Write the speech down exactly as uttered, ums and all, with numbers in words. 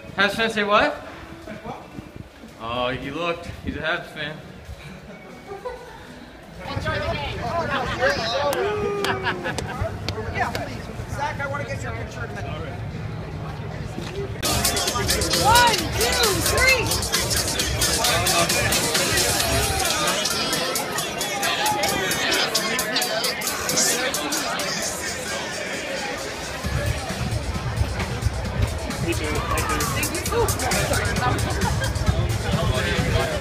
Habs fan say what? Oh, he looked. He's a Habs fan. Enjoy the game. Yeah, please. Zach, I want to get your picture in a minute. One, two, three. Me too. Thank you. Thank you.